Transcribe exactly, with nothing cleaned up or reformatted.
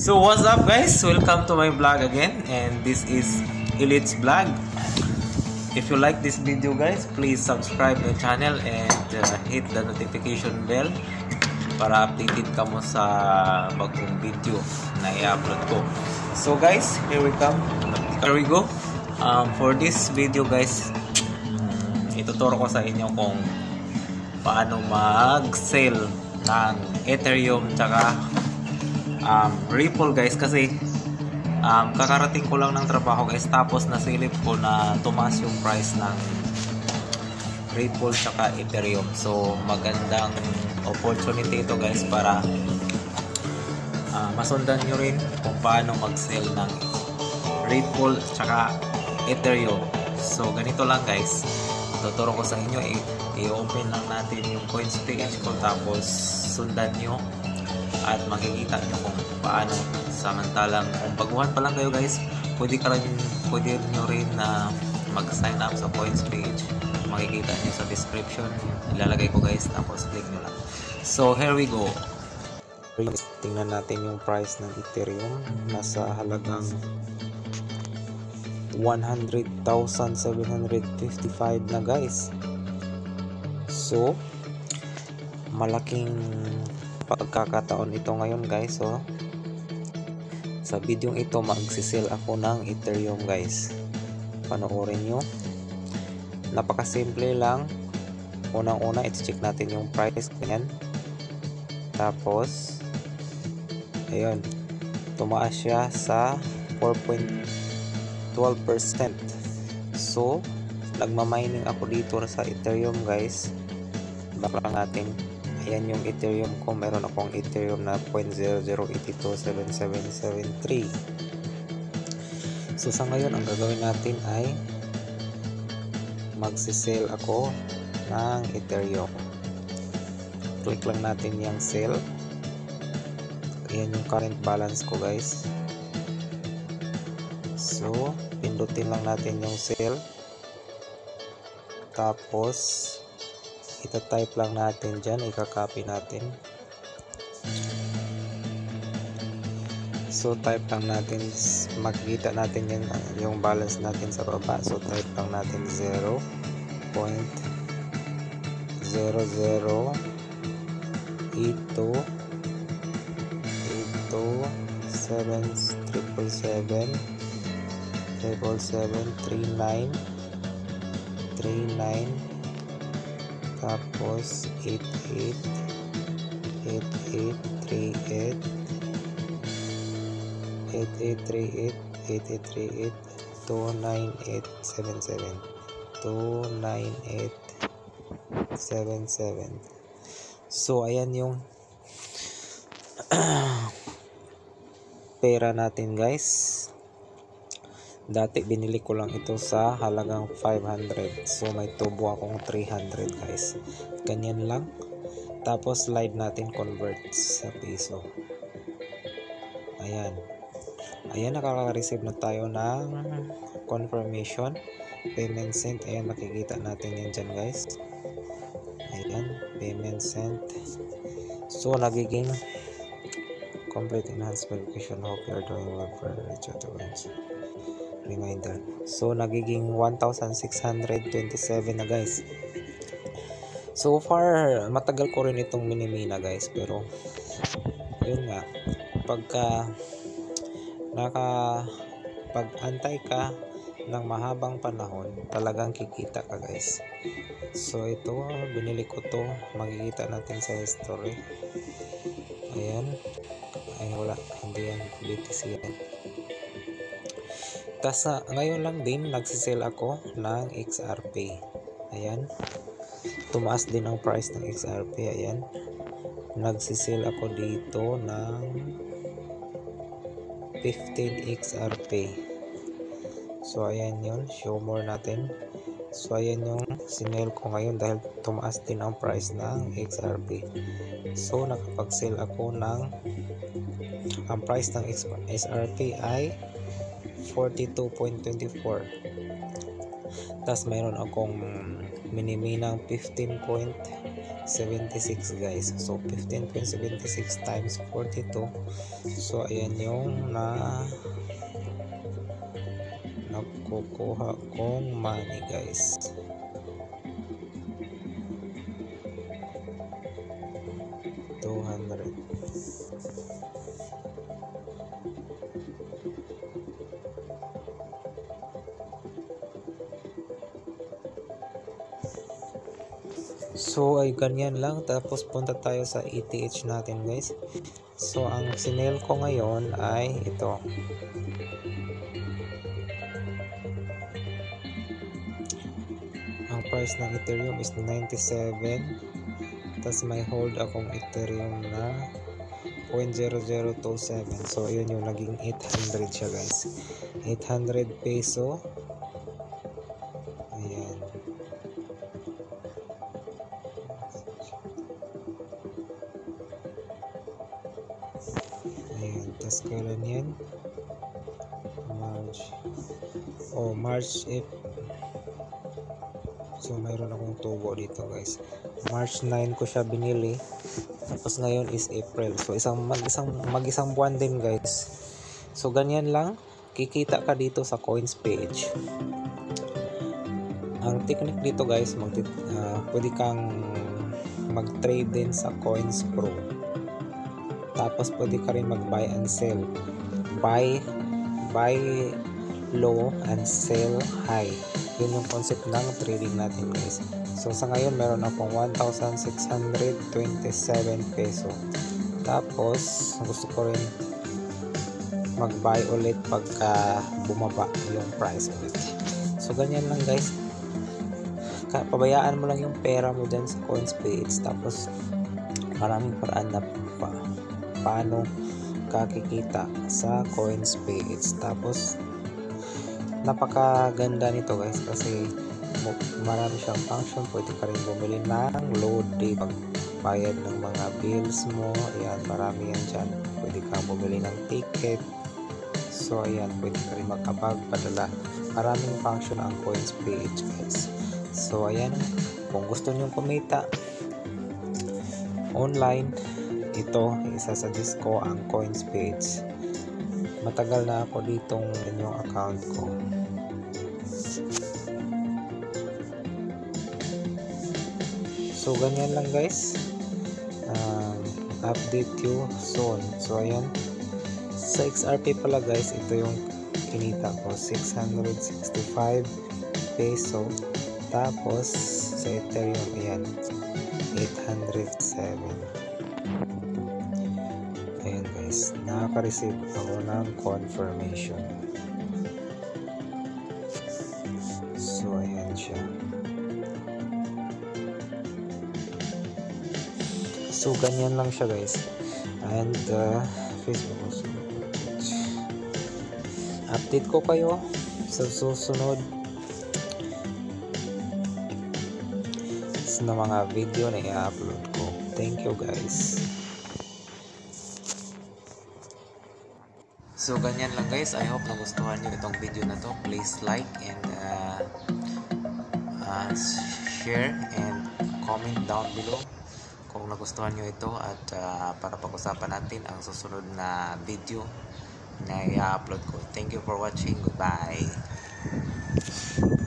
So what's up guys, welcome to my vlog again, and this is Elite's vlog. If you like this video guys, please subscribe the channel and uh, hit the notification bell para updated ka mo sa bagong video na i-upload ko. So guys, here we come here we go um, for this video guys, ituturo ko sa inyo kung paano mag-sell ng Ethereum tsaka um, Ripple guys, kasi um, kakarating ko lang ng trabaho guys, tapos nasilip ko na tumaas yung price ng Ripple tsaka Ethereum. So magandang opportunity ito guys para uh, masundan nyo rin kung paano mag-sell ng Ripple tsaka Ethereum. So ganito lang guys, tuturo ko sa inyo, i-open lang natin yung coins page ko, tapos sundan nyo at makikita nyo kung paano. Samantalang kung baguhan pa lang kayo guys, pwede, ka rin, pwede nyo rin na mag-sign up sa coins page. Makikita nyo sa description, ilalagay ko guys, tapos click nyo lang. So here we go. Tingnan natin yung price ng Ethereum, nasa halagang one hundred thousand seven hundred fifty-five na guys. So malaking pagkakataon ito ngayon guys. So sa video ito magsisell ako ng Ethereum guys, panoorin nyo. Napakasimple lang. Unang una i-check natin yung price, ganyan. Tapos ayun, tumaas siya sa four point one two percent. So nagmamining ako dito sa Ethereum guys. Baka natin, ayan yung Ethereum ko, meron akong Ethereum na zero point zero zero eight two seven seven seven three. So sa ngayon ang gagawin natin ay magsisell ako ng Ethereum. Click lang natin yung sell. Ayan yung current balance ko guys. So pindutin lang natin yung sell, tapos ita-type lang natin dyan, ika-copy natin. So type lang natin, makikita natin yan, yung balance natin sa baba. So type lang natin zero point zero zero eight two eight two seven triple seven triple seven three nine three nine, tapos eight eight eight eight three eight eight eight three eight eight eight three eight two nine eight seven seven two nine eight seven seven. So ayan yung pera natin guys. Dati binili ko lang ito sa halagang five hundred. So may tubo akong three hundred guys. Ganyan lang. Tapos slide natin convert sa piso. Ayan. Ayan, nakaka-receive na tayo ng confirmation. Payment sent. Ayan, makikita natin yan dyan guys. Ayan, payment sent. So nagiging complete enhanced verification. Hope you are doing well for reach out to reminder. So nagiging one thousand six hundred twenty-seven na guys. So far matagal ko rin itong minimina guys, pero yun nga, pagka naka pag-antay ka ng mahabang panahon, talagang kikita ka guys. So ito, binili ko to, makikita natin sa history. Ayan, ay wala, hindi yan B T C yan. Tas uh, ngayon lang din nagsisell ako ng X R P. Ayan, tumaas din ang price ng X R P. Ayan, nagsisell ako dito ng fifteen X R P. So ayan yun, show more natin. So ayan yung sinell ko ngayon dahil tumaas din ang price ng X R P. So nakapag-sell ako ng, ang price ng X R P ay forty-two point two four. Tas mayroon akong miniminang fifteen point seventy-six guys. So fifteen point seven six times forty-two. So ayan yung na nakukuha kong money guys. two hundred. So ay ganyan lang, tapos punta tayo sa E T H natin guys. So ang sinel ko ngayon ay ito. Ang price ng Ethereum is ninety-seven. Tapos may hold akong Ethereum na zero point zero zero two seven. So yun yung naging eight hundred siya guys. eight hundred peso. Ayan. Ayan. Tapos kailan yan? March. Oh, March eighth. So mayroon akong tubo dito guys. March nine ko siya binili. Tapos ngayon is April. So isang mag-isang mag-isang buwan din guys. So ganyan lang. Kikita ka dito sa coins page. Ang technique dito guys, mag uh, pwede kang mag-trade din sa Coins Pro. Tapos pwede ka rin mag-buy and sell. Buy buy low and sell high. Yun yung concept ng trading natin guys. So sa ngayon meron akong one thousand six hundred twenty-seven peso. Tapos gusto ko rin mag-buy ulit pagka bumaba yung price ulit. So ganyan lang guys. Pabayaan mo lang yung pera mo dyan sa coins page. Tapos maraming paraan na pa, paano kakikita sa coins page. Tapos napakaganda nito guys kasi marami siyang function. Pwede ka rin bumili ng load day, pagbayad ng mga bills mo. Ayan, marami yan dyan. Pwede kang bumili ng ticket. So ayan, pwede ka rin makapag padala. Maraming function ang coins page guys. So ayan, kung gusto nyo kumita online, ito isa-suggest ko ang coins page. Matagal na ako ditong yung account ko. So ganyan lang guys. um, Update you soon. So ayan, sa X R P pala guys, ito yung kinita ko, six hundred sixty-five peso. Tapos sa Ethereum, ayan, eight hundred seven. Ayan guys, nakaka-receive ako ng confirmation. So ayan siya. So ganyan lang siya guys. And uh, Facebook also. Update ko kayo sa susunod na mga video na i-upload ko. Thank you guys. So ganyan lang guys. I hope nagustuhan nyo itong video na to. Please like and uh, uh, share and comment down below kung nagustuhan nyo ito, at uh, para pag-usapan natin ang susunod na video na i-upload ko. Thank you for watching. Goodbye.